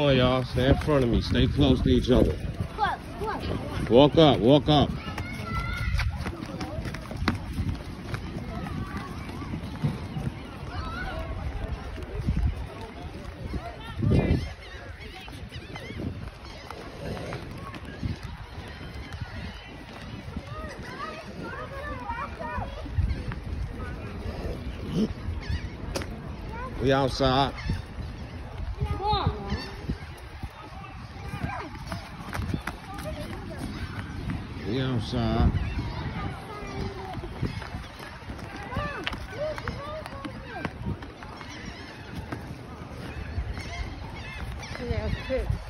on, y'all. Stay in front of me. Stay close to each other. Look. Walk up, walk up. We outside. Come on. We outside. Yeah, it's good.